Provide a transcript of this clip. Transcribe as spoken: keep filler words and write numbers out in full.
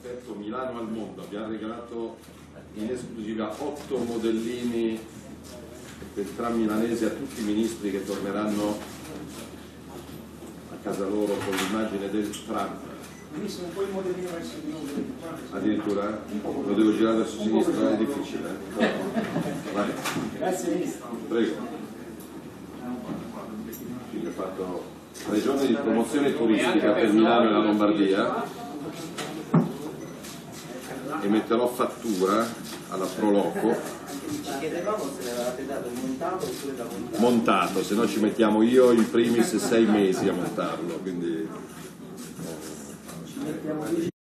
aperto Milano al mondo, abbiamo regalato in esclusiva otto modellini del tram milanese a tutti i ministri che torneranno a casa loro con l'immagine del tram. Benissimo, poi il modellino verso di noi. Addirittura? Lo devo girare verso sinistra? È difficile. Eh? Vai. Grazie Ministro. Prego. Quindi ho fatto tre giorni di promozione turistica per Milano e la Lombardia e metterò fattura alla Proloco. Ci chiedevamo se l'avevate dato montato oppure da montare. Montato, se no ci mettiamo io in primis sei mesi a montarlo, quindi